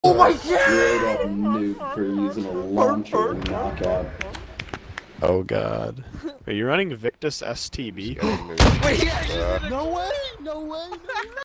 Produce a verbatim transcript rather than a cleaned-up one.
Oh my god! Straight up nuke for using a launcher and knockout. Oh god. Are you running Victus S T B? Wait, yeah, Uh, no way! No way! No way!